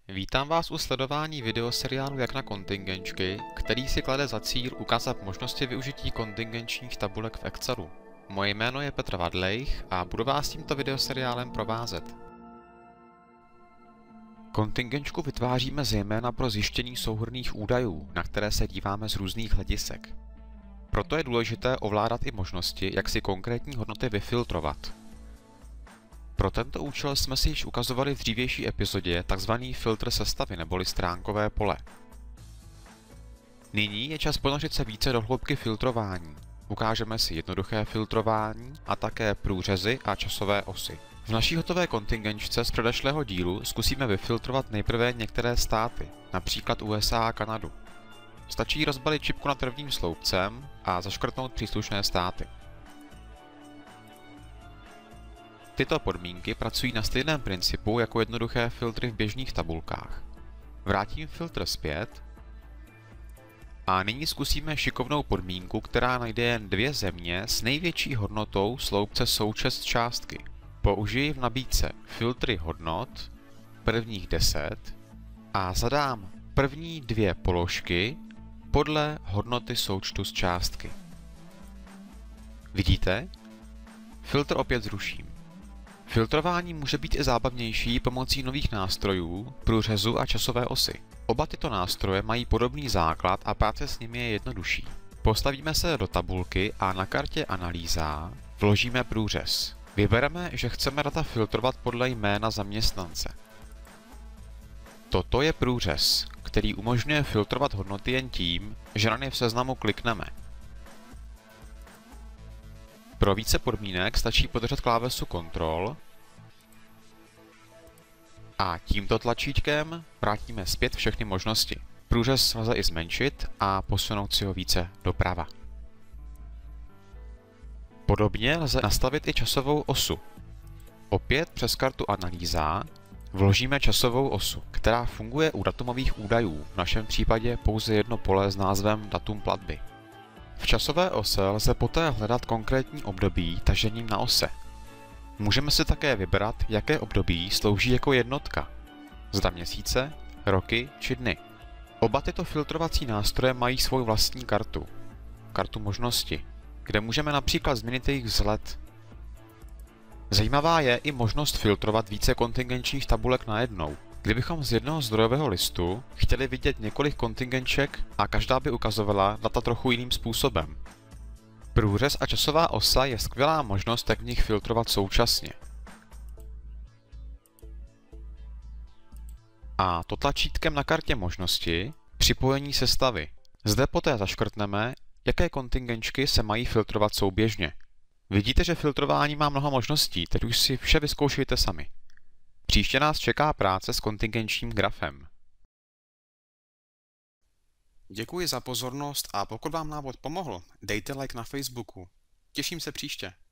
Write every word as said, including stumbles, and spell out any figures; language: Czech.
Vítám vás u sledování videoseriálu Jak na kontingenčky, který si klade za cíl ukázat možnosti využití kontingenčních tabulek v Excelu. Moje jméno je Petr Vadlejch a budu vás tímto videoseriálem provázet. Kontingenčku vytváříme zejména pro zjištění souhrnných údajů, na které se díváme z různých hledisek. Proto je důležité ovládat i možnosti, jak si konkrétní hodnoty vyfiltrovat. Pro tento účel jsme si již ukazovali v dřívější epizodě tzv. Filtr sestavy neboli stránkové pole. Nyní je čas ponořit se více do hloubky filtrování. Ukážeme si jednoduché filtrování a také průřezy a časové osy. V naší hotové kontingenčce z předešlého dílu zkusíme vyfiltrovat nejprve některé státy, například U S A a Kanadu. Stačí rozbalit čipku nad prvním sloupcem a zaškrtnout příslušné státy. Tyto podmínky pracují na stejném principu jako jednoduché filtry v běžných tabulkách. Vrátím filtr zpět a nyní zkusíme šikovnou podmínku, která najde jen dvě země s největší hodnotou sloupce součest částky. Použiji v nabídce filtry hodnot, prvních deset a zadám první dvě položky podle hodnoty součtu z částky. Vidíte? Filtr opět zruším. Filtrování může být i zábavnější pomocí nových nástrojů, průřezu a časové osy. Oba tyto nástroje mají podobný základ a práce s nimi je jednodušší. Postavíme se do tabulky a na kartě Analýza vložíme průřez. Vybereme, že chceme data filtrovat podle jména zaměstnance. Toto je průřez, který umožňuje filtrovat hodnoty jen tím, že na ně v seznamu klikneme. Pro více podmínek stačí podržet klávesu Ctrl a tímto tlačítkem vrátíme zpět všechny možnosti. Průřez lze i zmenšit a posunout si ho více doprava. Podobně lze nastavit i časovou osu. Opět přes kartu Analýza vložíme časovou osu, která funguje u datumových údajů, v našem případě pouze jedno pole s názvem datum platby. V časové ose lze poté hledat konkrétní období tažením na ose. Můžeme si také vybrat, jaké období slouží jako jednotka. Zda měsíce, roky či dny. Oba tyto filtrovací nástroje mají svou vlastní kartu. Kartu možnosti, kde můžeme například změnit jejich vzhled. Zajímavá je i možnost filtrovat více kontingenčních tabulek najednou. Kdybychom z jednoho zdrojového listu chtěli vidět několik kontingenček a každá by ukazovala data trochu jiným způsobem. Průřez a časová osa je skvělá možnost, jak v nich filtrovat současně. A to tlačítkem na kartě možnosti připojení sestavy. Zde poté zaškrtneme, jaké kontingenčky se mají filtrovat souběžně. Vidíte, že filtrování má mnoho možností, teď už si vše vyzkoušejte sami. Příště nás čeká práce s kontingenčním grafem. Děkuji za pozornost a pokud vám návod pomohl, dejte like na Facebooku. Těším se příště.